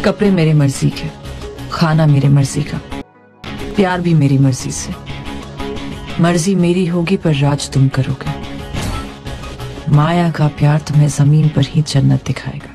कपड़े मेरी मर्जी के, खाना मेरी मर्जी का, प्यार भी मेरी मर्जी से। मर्जी मेरी होगी पर राज तुम करोगे। माया का प्यार तुम्हें जमीन पर ही जन्नत दिखाएगा।